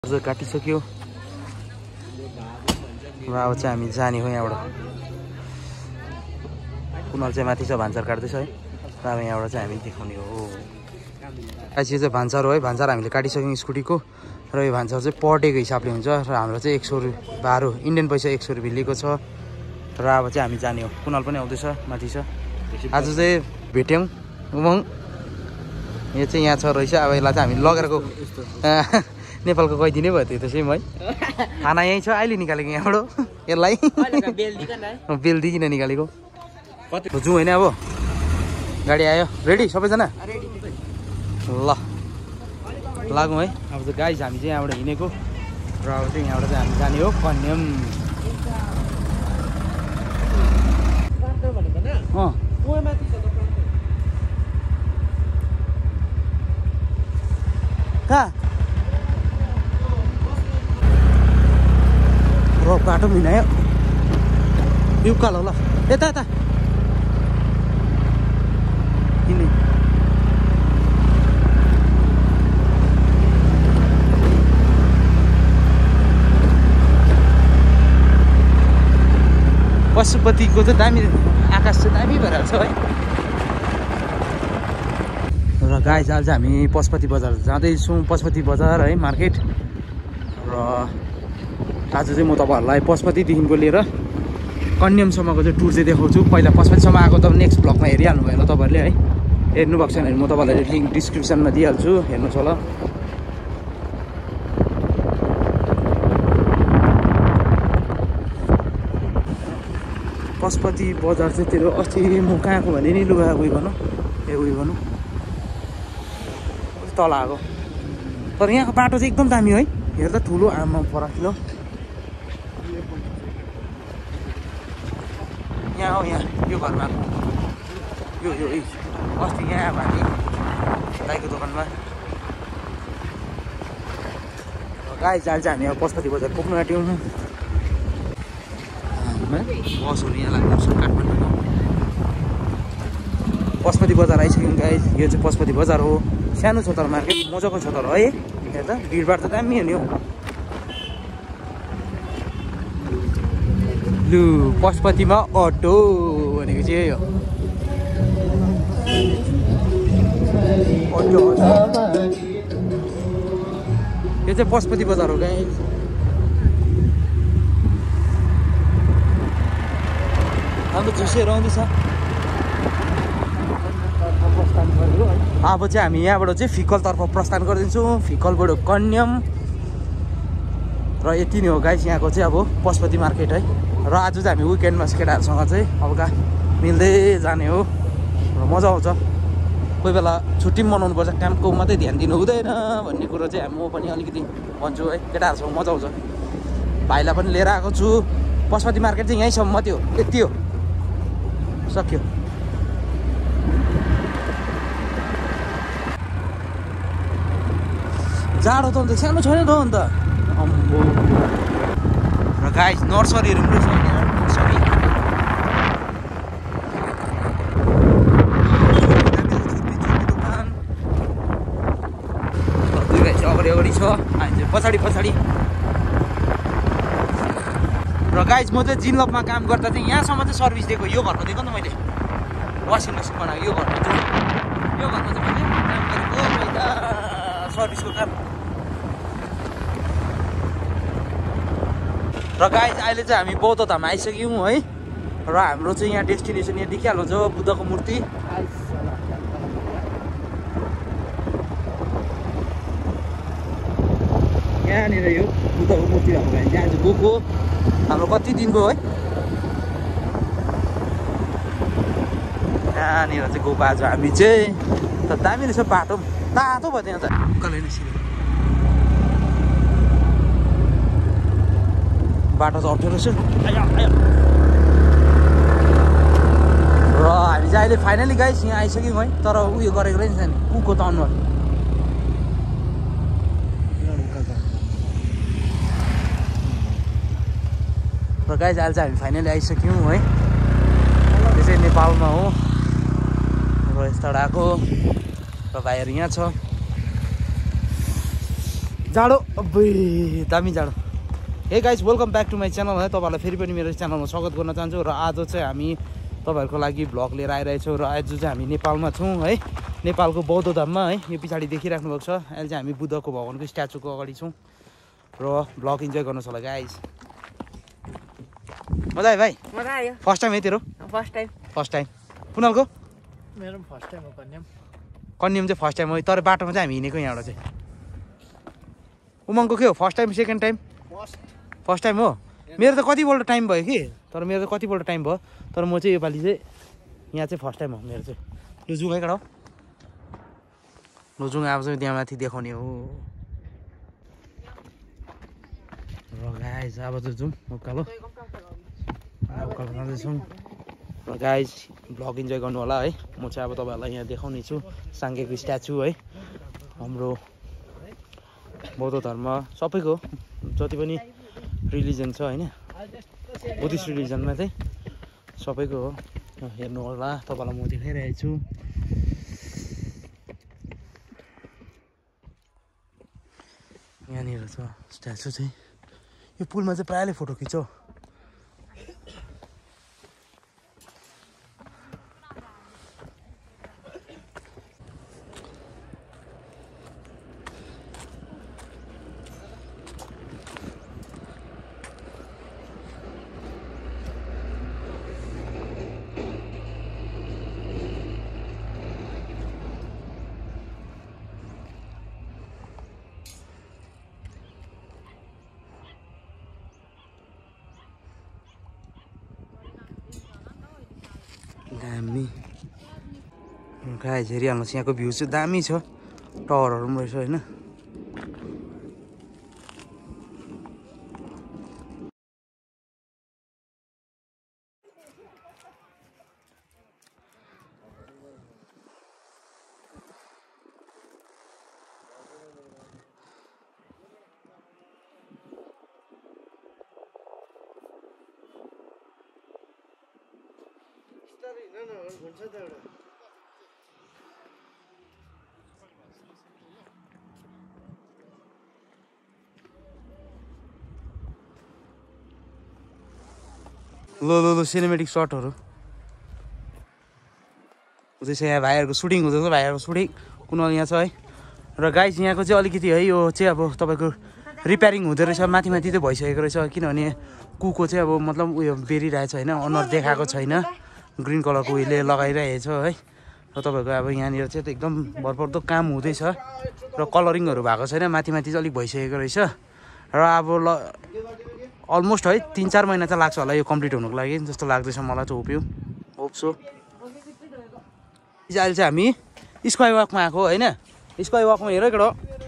काटिसक्यो र अब चाहिँ हामी जाने हो यहाँबाट। कुनल चाहिँ माथि छ भान्सार काट्दैछ है र अब यहाँबाट चाहिँ हामी देखाउने हो। यो चाहिँ भान्सार हो है। भान्सार हामीले काटिसक्यौँ स्कुटीको र यो भान्सार चाहिँ पर डेको हिसाबले हुन्छ र हाम्रो चाहिँ 100 रुपियाँ भाडो इन्डियन पैसा 100 रुपियाँ लिएको छ र अब चाहिँ हामी जाने हो। कुनल पनि आउँदैछ माथि छ। आज चाहिँ भेट्यौँ उमङ यो चाहिँ यहाँ छ रहेछ। अब यसलाई चाहिँ हामी लगेरको नेपालको गइदिने भयो त्यो त सेम है। खाना यहीँ छ अहिले निकालेको यहाँबाट यसलाई बेलदिकन निकालेको जाउँ होइन। अब गाडी आयो रेडी सबैजना ल लागौँ है। अब चाहिँ गाइस हामी चाहिँ यहाँबाट हिँडेको र अब चाहिँ यहाँबाट चाहिँ हामी जाने हो कन्याम। कहाँ र बाटो पनि हिँडायो यो उकालो ल यता यता किने पशुपतिको चाहिँ दामी आकाश चाहिँ दामी भइरहेको छ है। र गाइस आज हामी पशुपति बजार जाँदैछौँ। पशुपति बजार है मार्केट। र आज चाहिँ म तपाईँहरूलाई पशुपतिदेखिको लिएर कन्यामसम्मको चाहिँ टुर चाहिँ देखाउँछु। पहिला पशुपतिसम्म आएको त नेक्स्ट ब्लगमा हेरिहाल्नु भयो तपाईँहरूले है। हेर्नु भएको छैन भने म तपाईँलाई लिङ्क डिस्क्रिप्सनमा दिइहाल्छु, हेर्नुहोस् होला। पशुपति बजार चाहिँ त्यो अस्ति म कहाँको भने नि लुगा उयो गर्नु उयो गर्नु तल आएको। तर यहाँको बाटो चाहिँ एकदम दामी है। हेर्दा ठुलो आमा फराकिलो यहाँ हो। यहाँ यो घरमा यो अस्ति यहाँ भाइ दाइको दोकानमा गाइस आज हामी अब पशुपति बजार पुग्नु आँट्यौँ। बसहरू यहाँ लाग्छ काठमाडौँमा। पशुपति बजार आइसक्यौँ गाइस। यो चाहिँ पशुपति बजार हो। सानो छ तर मार्केट मजाको छ तर है। हेर्दा भिडभाड त दामी हो नि हौ। लु पशुपतिमा अटो भनेको चाहिँ यही हो। यो चाहिँ पशुपति बजार हो गाइस। हाम्रो झुसेहरू आउँदैछ। अब चाहिँ हामी यहाँबाट चाहिँ फिकलतर्फ प्रस्थान गरिदिन्छौँ। फिकलबाट कन्याम र यति नै हो गाइस यहाँको चाहिँ अब पशुपति मार्केट है। र आज चाहिँ हामी विकेन्डमा केटाहरूसँग चाहिँ हल्का मिल्दै जाने हो र मजा आउँछ। कोही बेला छुट्टी पनि मनाउनुपर्छ, कामको मात्रै ध्यान दिनु हुँदैन भन्ने कुरो चाहिँ म पनि अलिकति भन्छु है। केटाहरूसँग मजा आउँछ। भाइलाई पनि लिएर आएको छु। पशुपति मार्केट चाहिँ यहीँसम्म मात्रै हो, यति हो, सक्यो। जाडो त अन्त सानो छैन त अन्त। र गाइस नर्सरीहरू पनि छ। नर्सरी दुई गाई चाहिँ अगाडि छ, हामी चाहिँ पछाडि। र गाइस म चाहिँ जिनलपमा काम गर्दा चाहिँ यहाँसम्म चाहिँ सर्भिस दिएको। यो घरमा दिएको नि त मैले वासिङ मेसिन बनाएको। यो घरमा चाहिँ मैले काम गरेको पहिला सर्भिसको काम। र गाइस अहिले चाहिँ हामी बौद्ध धाम आइसक्यौँ है। र हाम्रो चाहिँ यहाँ डेस्टिनेसन यहाँ देखिहाल्नु छ बुद्धको मूर्ति। यहाँनिर यो बुद्धको मूर्ति भएको गाइस यहाँ चाहिँ गएको हाम्रो कति दिनको है। यहाँनिर चाहिँ गएको आज हामी चाहिँ त दामी रहेछ। बाटो तातो भयो त्यहाँ चाहिँ उकालै बाटो चाहिँ अप्ठ्यारो छ। र हामी चाहिँ अहिले फाइनली गाइस यहाँ आइसक्यौँ है। तर उयो गरेको रहेछ नि कुको त अनुहार। र गाइस अहिले चाहिँ हामी फाइनली आइसक्यौँ है। यो चाहिँ नेपालमा हो र यस्तो आएको र भाइहरू यहाँ छ। जाडो अब्बे दामी जाडो। Hey guys welcome back to my channel है। तपाईँहरूलाई फेरि पनि मेरो च्यानलमा स्वागत गर्न चाहन्छु र आज चाहिँ हामी तपाईँहरूको लागि भ्लग लिएर आइरहेछौँ र आज चाहिँ हामी नेपालमा छौँ है। नेपालको बौद्ध धाममा है। यो पछाडि देखिराख्नु भएको छ अहिले चाहिँ हामी बुद्धको भगवानको स्ट्याचुको अगाडि छौँ र भ्लग इन्जोय गर्नुहोस् होला गाइज। मजा आयो भाइ? मजा आयो। फर्स्ट टाइम है तेरो? First time. कुनालको? मेरो पनि फर्स्ट टाइम हो। कन्याम चाहिँ फर्स्ट टाइम हो तर बाटोमा चाहिँ हामी हिँडेको यहाँबाट चाहिँ। उमङको के हो first time second time? First time हो। मेरो त कतिपल्ट टाइम भयो कि तर मेरो त कतिपल्ट टाइम भयो तर म चाहिँ योपालि चाहिँ यहाँ चाहिँ फर्स्ट टाइम हो मेरो चाहिँ। यो जुङ है कडा हो जुङ अब चाहिँ त्यहाँ माथि देखाउने हो र गाइज अब चाहिँ जाउँ उकालो उकालो जाँदैछौँ र गाइज भ्लग इन्जोय गर्नु होला है। म चाहिँ अब तपाईँहरूलाई यहाँ देखाउने छु साङ्गेको स्ट्याचु है। हाम्रो बौद्ध धर्म सबैको जति पनि रिलिजन छ होइन बुद्धिस्ट रिलिजनमा चाहिँ सबैको हो। हेर्नु होला तपाईँलाई म देखाइरहेको छु। यहाँनिर छ स्ट्याचु चाहिँ। यो पुलमा चाहिँ प्रायःले फोटो खिच्छ। दामी गाइज हेरिहाल्नुहोस् यहाँको भ्यू चाहिँ दामी छ। टावरहरू पनि रहेछ होइन। लो सिनेमेटिक सर्टहरू हुँदैछ यहाँ। भाइहरूको सुटिङ हुँदैछ। भाइहरूको सुटिङ कुनाल यहाँ छ है। र गाइज यहाँको चाहिँ अलिकति है यो चाहिँ अब तपाईँको रिपेयरिङ हुँदो रहेछ। माथि माथि चाहिँ भइसकेको रहेछ किनभने कुको चाहिँ अब मतलब उयो बेरिरहेछ होइन। अनुहार देखाएको छैन। ग्रिन कलरको उयोले लगाइरहेछ है। र तपाईँको अब यहाँनिर चाहिँ एकदम भरपर्दो काम हुँदैछ र कलरिङहरू भएको छैन। माथि माथि चाहिँ अलिक भइसकेको रहेछ र अब अलमोस्ट है 3-4 महिना चाहिँ लाग्छ होला यो कम्प्लिट हुनुको लागि जस्तो लाग्दैछ मलाई चाहिँ। Hope so. अहिले चाहिँ हामी स्काई वकमा आएको होइन। स्काई वकमा हेर केटा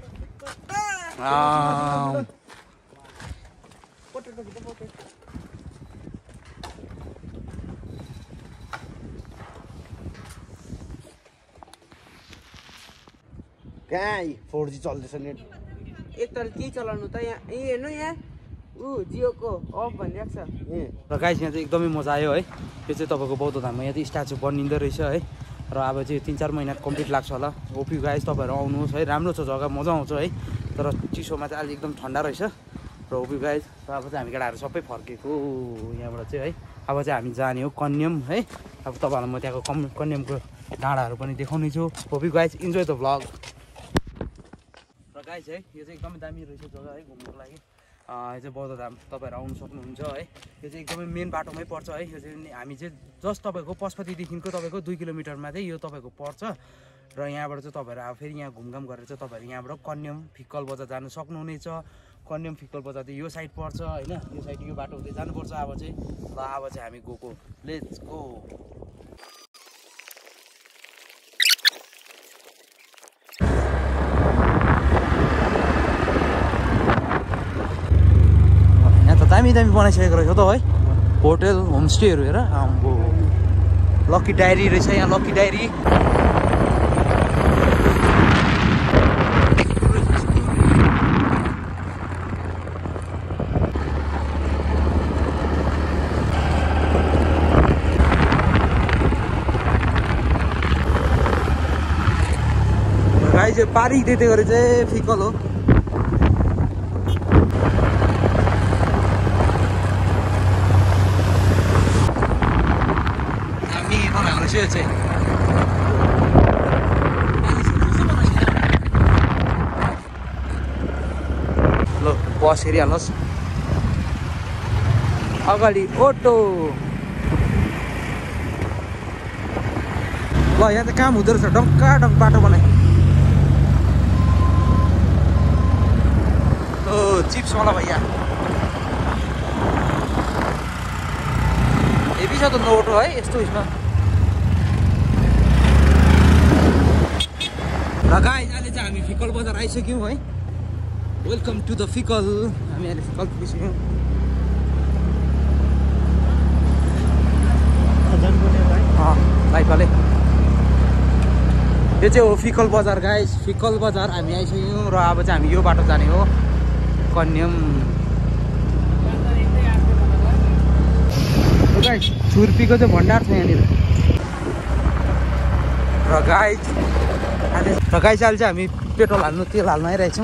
कहाँ 4G चल्दैछ नेट। एकताल के चलाउनु त यहाँ हेर्नु यहाँ जियोको अफ भनिरहेको छ। र गाइस यहाँ चाहिँ एकदमै मजा आयो है। यो चाहिँ तपाईँको बौद्ध धाममा यहाँ चाहिँ स्ट्याचु बनिँदो रहेछ है। र अब चाहिँ 3-4 महिना कम्प्लिट लाग्छ होला। होप यु गाइस तपाईँहरू आउनुहोस् है। राम्रो छ जग्गा मजा आउँछ है। तर चिसोमा चाहिँ अहिले एकदम ठन्डा रहेछ र होप यु गाइस। र अब चाहिँ हामी केटाहरू सबै फर्केको यहाँबाट चाहिँ है। अब चाहिँ हामी जाने हो कन्याम है। अब तपाईँहरूलाई म त्यहाँको कन्यामको डाँडाहरू पनि देखाउने छु। Hope you guys enjoy the vlog. र गाइस है यो चाहिँ एकदमै दामी रहेछ जग्गा है घुम्नुको लागि। यो चाहिँ बौद्ध धाम तपाईँहरू आउनु सक्नुहुन्छ है। यो चाहिँ एकदमै मेन बाटोमै पर्छ है। यो चाहिँ हामी चाहिँ जस्ट तपाईँको पशुपतिदेखिको तपाईँको 2 किलोमिटरमा चाहिँ यो तपाईँको पर्छ र यहाँबाट चाहिँ तपाईँहरू अब फेरि यहाँ घुमघाम गरेर चाहिँ तपाईँहरू यहाँबाट कन्याम फिक्कल बजार जानु सक्नुहुनेछ। कन्याम फिक्कल बजार चाहिँ यो साइड पर्छ होइन। यो साइड यो बाटो हुँदै जानुपर्छ अब चाहिँ। ल अब चाहिँ हामी गएको लेट्स गो। दामी दामी बनाइसकेको रहेछ त है। होटेल होमस्टेहरू हेर आम्बो। लकी डायरी रहेछ यहाँ। लकी डायरी गाई चाहिँ पारी दिँदै गरे चाहिँ फिकल हो। ल बस हेरिहाल्नुहोस् अगाडि अटो ल यहाँ त काम हुँदो रहेछ डङ्का डङ्क बाटो बनाए ओ चिप्सवाला भैया हेभी छ त नोटो है यस्तो उयसमा र गाइस अहिले चाहिँ हामी फिकल बजार आइसक्यौँ है वेलकम टु द फिकल हामी अहिले फिकल पुगिसक्यौँ लाइफले यो चाहिँ हो फिकल बजार गाइस फिकल बजार हामी आइसक्यौँ र अब चाहिँ हामी यो बाटो जाने हो कन्यम गाइस छुर्पीको चाहिँ भण्डार छ यहाँनिर र गाइस अहिले चाहिँ हामी पेट्रोल हाल्नु तेल हाल्नु आइरहेछौँ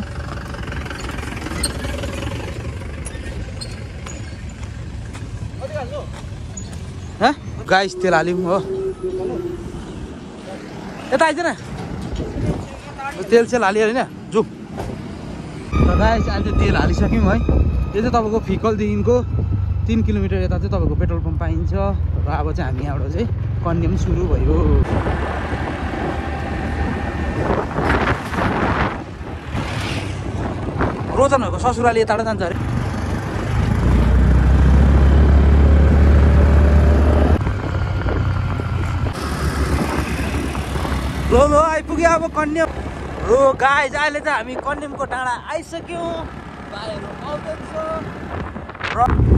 गाइस तेल हाल्यौँ हो यता आइज न तेल सेल हाल्यो होइन जाउँ र गाइस अहिले चाहिँ तेल हालिसक्यौँ है यो चाहिँ तपाईँको फिकलदेखिको 3 किलोमिटर यता चाहिँ तपाईँको पेट्रोल पम्प पाइन्छ र अब चाहिँ हामी यहाँबाट चाहिँ कन्यम सुरु भयो रोजनहरूको ससुराली यताबाट जान्छ अरे लो आइपुग्यो अब कन्यम हो गाइस अहिले चाहिँ हामी कन्यमको डाँडा आइसक्यौँ भाइहरू आउँदैछ र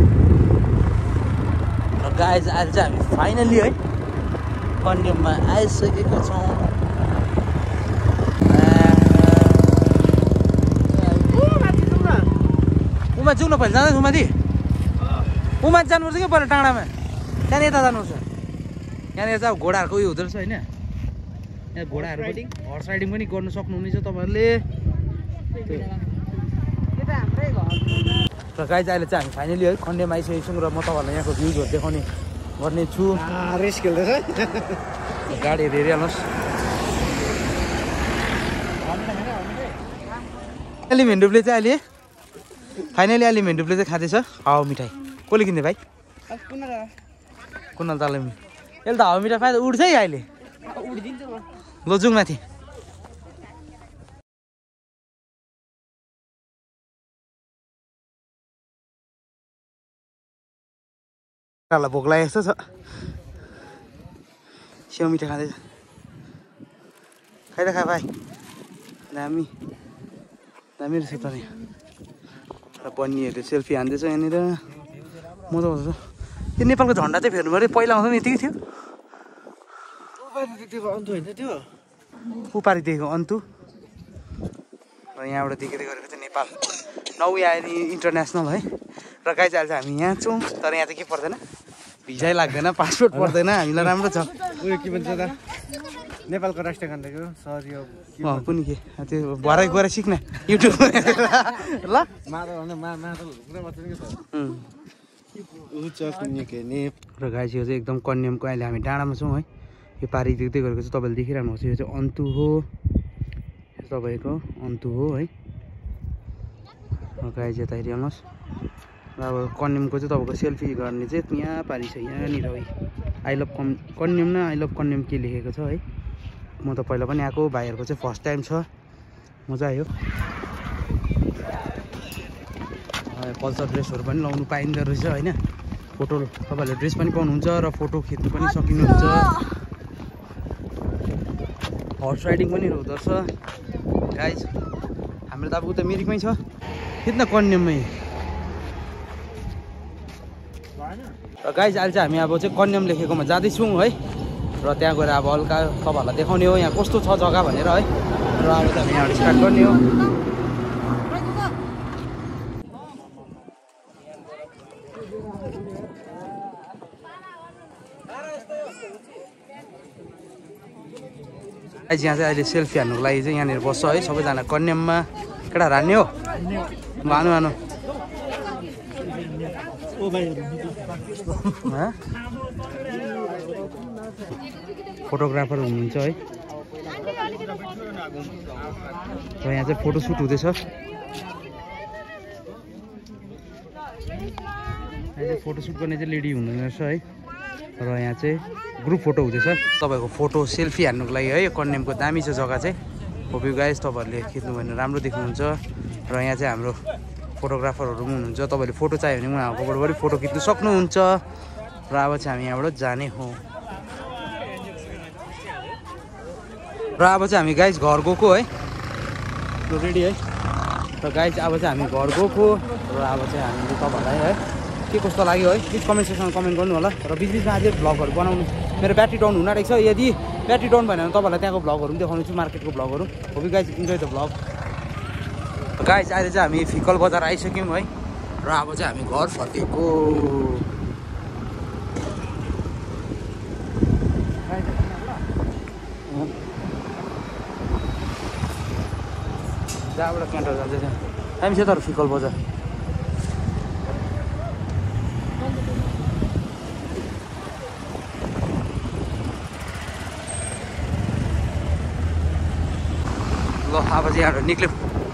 गाइस अहिले चाहिँ हामी फाइनली है कन्यममा आइसकेको छौँ उमा जाउँ न पहिला जाँदैछ उमाथि उमा जानुपर्छ क्या पहिला डाँडामा त्यहाँदेखि यता जानुपर्छ यहाँनिर चाहिँ अब घोडाहरूको उयो हुँदो रहेछ होइन यहाँ घोडाहरू पनि हर्स राइडिङ पनि गर्नु सक्नुहुनेछ तपाईँहरूले र गाइस अहिले चाहिँ हामी फाइनली है कन्यम आइसकेको छौँ र म तपाईँहरूलाई यहाँको भ्युजहरू देखाउने गर्ने छु रेस खेल्दैछ गाडीहरू हेरिहाल्नुहोस् अहिले भेन्डुपले चाहिँ अहिले फाइनली अहिले भेन्डुपले चाहिँ खाँदैछ हावा मिठाई कसले किन्दै भाइ कुनल ताल यसले त हावा मिठाई पाए त उड्छ है अहिले ल जाउँ माथि भोक लागेको जस्तो छ स्याउ मिठाई खाँदैछ खाइदा खा भाइ दामी दामी रहेछ त र बन्नीहरूले सेल्फी हान्दैछ यहाँनिर मजा आउँछ त्यो नेपालको झन्डा चाहिँ फेर्नु पऱ्यो पहिला आउँदा पनि यतिकै थियो उपारि देखेको अन्तु र यहाँबाट देखेर गरेको चाहिँ नेपाल नौ आयो नि इन्टरनेसनल है र गाइस अहिले चाहिँ हामी यहाँ छौँ तर यहाँ चाहिँ के पर्दैन भिजै लाग्दैन पासपोर्ट पर्दैन हामीलाई राम्रो छ उयो के भन्छ त नेपालको राष्ट्रिय गानको सर यो कुनि के त्यो भरै गएर सिक्न युट्युब ल र गाइस यो चाहिँ एकदम कन्यमको अहिले हामी डाँडामा छौँ है यो पारी देख्दै गरेको चाहिँ तपाईँले देखिरहनुहुन्छ यो चाहिँ अन्तु हो यो तपाईँको अन्तु हो है गाइस यता हेरिहाल्नुहोस् र अब कन्यमको चाहिँ तपाईँको सेल्फी गर्ने चाहिँ यहाँ पारी छ यहाँनिर है आई लभ कन्यम न आई लभ कन्यम के लेखेको छ है म त पहिला पनि आएको भाइहरूको चाहिँ फर्स्ट टाइम छ मजा आयो कल्चर ड्रेसहरू पनि लाउनु पाइँदो रहेछ होइन फोटो तपाईँहरूले ड्रेस पनि पाउनुहुन्छ र फोटो खिच्नु पनि सकिनुहुन्छ हर्स राइडिङ पनि हुँदो रहेछ गाइस हाम्रो त अब उता मिरिकमै छ किन कन्यममै र गाइस अहिले चाहिँ हामी अब चाहिँ कन्यम लेखेकोमा जाँदैछौँ है र त्यहाँ गएर अब हल्का तपाईँहरूलाई देखाउने हो यहाँ कस्तो छ जग्गा भनेर है र अब चाहिँ हामी यहाँबाट स्टार्ट गर्ने हो गाइस यहाँ चाहिँ अहिले सेल्फी हान्नुको लागि चाहिँ यहाँनिर बस्छ है सबैजना कन्यममा केटा हान्ने हो भानु भानु फोटोग्राफर हुनुहुन्छ है र यहाँ चाहिँ फोटोसुट हुँदैछ अहिले फोटोसुट गर्ने चाहिँ रेडी हुनु रहेछ है र यहाँ चाहिँ ग्रुप फोटो हुँदैछ तपाईँको फोटो सेल्फी हान्नुको लागि है यो कन्यामको दामी छ जग्गा चाहिँ होप यु गाइज तपाईँहरूले खिच्नु भयो भने राम्रो देख्नुहुन्छ र यहाँ चाहिँ हाम्रो फोटोग्राफरहरू पनि हुनुहुन्छ तपाईँले फोटो चाहियो भने उहाँहरूकोबाट पनि फोटो खिच्नु सक्नुहुन्छ र अब चाहिँ हामी यहाँबाट जाने हो र अब चाहिँ हामी गाइज घर गएको है रेडी है र गाइज अब चाहिँ हामी घर गएको र अब चाहिँ हामीले तपाईँहरूलाई है के कस्तो लाग्यो है प्लिज कमेन्ट सेक्सनमा कमेन्ट गर्नु होला र बिचबिचमा अझै भ्लगहरू बनाउनु मेरो ब्याट्री डाउन हुन आँटेको छ यदि ब्याट्री डाउन भएन भने तपाईँहरूलाई त्यहाँको भ्लगहरू पनि देखाउनु छु मार्केटको भ्लगहरू हो कि guys enjoy the vlog guys अहिले चाहिँ हामी फिकल बजार आइसक्यौँ है र अब चाहिँ हामी घर फर्केको जहाँबाट क्यान्टर जान्छ त्यहाँ हामी चाहिँ तर फिकल बजार ल अब चाहिँ यहाँबाट निक्ल्यौँ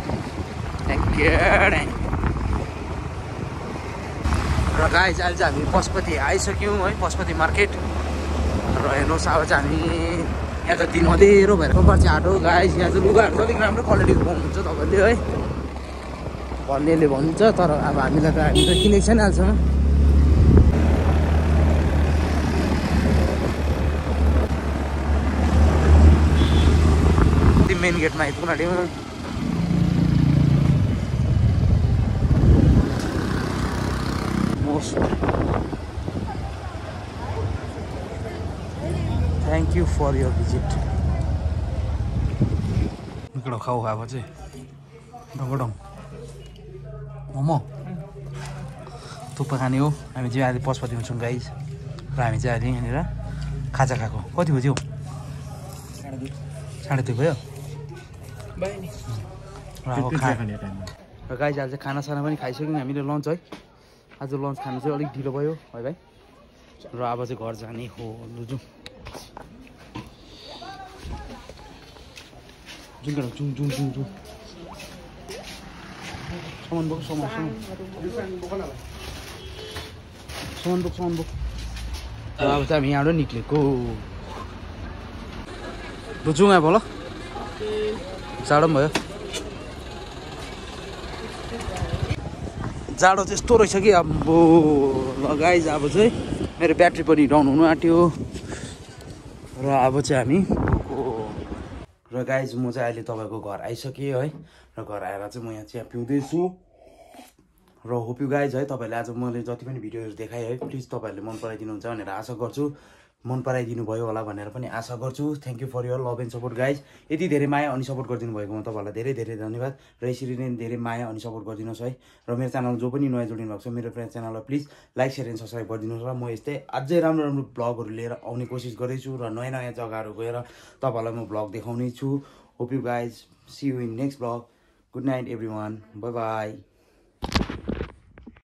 र गाइज अहिले चाहिँ हामी पशुपति आइसक्यौँ है पशुपति मार्केट र हेर्नुहोस् अब चाहिँ हामी यहाँ त दिन अँधेरो भएर पर्छ हाटो गाइज यहाँ चाहिँ लुगाहरू चाहिँ अलिक राम्रो क्वालिटीको पाउनुहुन्छ तपाईँले है भन्नेले भन्छ तर अब हामीलाई त हामी त किनेको छैन अहिलेसम्म मेन गेटमा आइपुग्न आँट्यौँ most thank you for your visit इकडं खाऊ अब चाहिँ ढोगडङ मोमो थुक्पा खाने हो हामी चाहिँ अहिले पशुपतिमा छौँ गाइज र हामी चाहिँ अहिले यहाँनिर खाजा खाएको कति बज्यो 2:30 भयो र अब र गाइज आज चाहिँ खानासाना पनि खाइसक्यौँ हामीले लन्च है आज लन्च खानु चाहिँ अलिक ढिलो भयो है भाइ र अब चाहिँ घर जाने हो लु जाउँ जुम सामान बोक सामान बोक र अब चाहिँ हामी यहाँबाट निक्लेको लु जाउँ अब ल जाडो पनि भयो जाडो त्यस्तो रहेछ कि अब गाइज अब चाहिँ मेरो ब्याट्री पनि डाउन हुनु आँट्यो र अब चाहिँ हामी र गाइज म चाहिँ अहिले तपाईँको घर आइसकेँ है र घर आएर चाहिँ म यहाँ चिया पिउँदैछु र होप यु गाइज है तपाईँहरूले आज मैले जति पनि भिडियोहरू देखाएँ है प्लिज तपाईँहरूले मन पराइदिनुहुन्छ भनेर आशा गर्छु मन पराइदिनु भयो होला भनेर पनि आशा गर्छु thank you for your love and support guys यति धेरै माया अनि सपोर्ट गरिदिनु भएकोमा तपाईँहरूलाई धेरै धेरै धन्यवाद र यसरी नै धेरै माया अनि सपोर्ट गरिदिनुहोस् है र मेरो च्यानल जो पनि नयाँ जोडिनु भएको छ मेरो च्यानललाई please like share and subscribe गरिदिनुहोस् र म यस्तै अझै राम्रो राम्रो ब्लगहरू लिएर आउने कोसिस गर्दैछु र नयाँ नयाँ जग्गाहरू गएर तपाईँहरूलाई म ब्लग देखाउने छु hope you guys see you in next blog good night everyone bye by